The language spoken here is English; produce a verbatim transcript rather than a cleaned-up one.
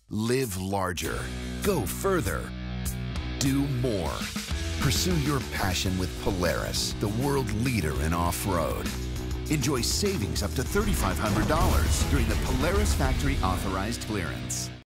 Live larger. Go further. Do more. Pursue your passion with Polaris, the world leader in off-road. Enjoy savings up to three thousand five hundred dollars during the Polaris Factory Authorized Clearance.